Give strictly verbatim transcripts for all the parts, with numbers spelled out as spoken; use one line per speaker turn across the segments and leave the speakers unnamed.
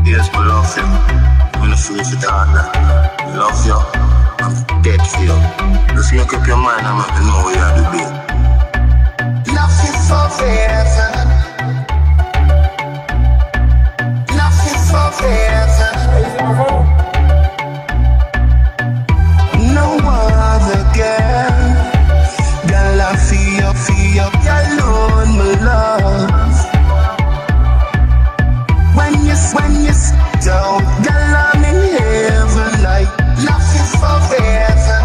Yes, I love you. I'm not free for that. I love you. I'm dead for you. Just make up your mind and make me know what you have to do. Love you forever. Love you forever. No other girl. Girl, I feel, feel you alone, my love. When you, when you down, girl, I'm in heaven, like love you forever.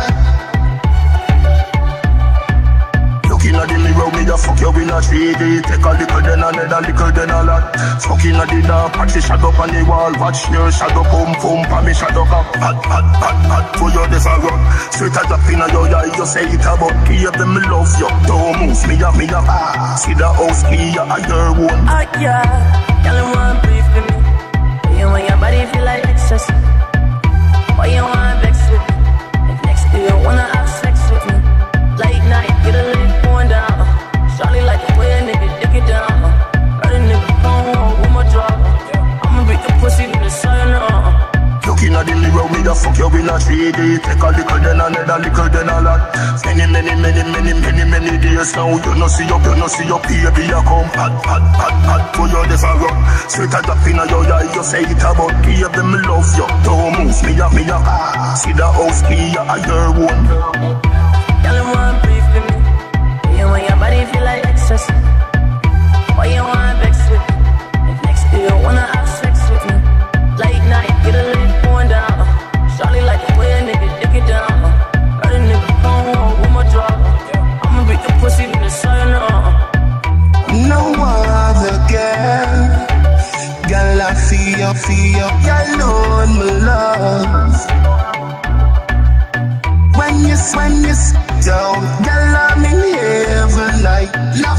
Looking at the mirror, me a fuck you in a three D. Take a little then another little then a lot. Fucking at the dark, patch the shadow on the wall. Watch your shadow pump pump and me shadow up. Hot, hot, hot, hot, for your never run. Straight as a pin of your eye, you say it about. Give them me love you, don't move me up, me up. See the house key, I your own.
Ah yeah, girl, you want brief with me. You want your body feel like excess. Why you want vex with me? If next to you wanna have sex with me. Late night, get a little going down. Charlie like the way a nigga dick it down. Heard a nigga phone with my drop. I'ma beat the pussy to the sun.
Looking at the mirror, me a fuck you in a three D. Take a little then another little then a lot. Many, many, many, many, many, many days now. You no see up, you no see up, baby, you come hot, hot, hot, hot, for you never run. Straight as a pin of your eye, you say it about. Give them me love you, don't move me up, me up. See the house key, I your own.
Girl, you want brief with me. You want your body feel like excess. Why you want vex with me? If next to you wanna have sex with me. Late night, get a little going down. Charlie like the way a nigga dick it down. Heard a nigga phone with my drop. I'ma beat the pussy to the sun.
No other girl. Girl, I feel, feel you alone, my love. When you, when you down, girl, I'm in heaven, like love.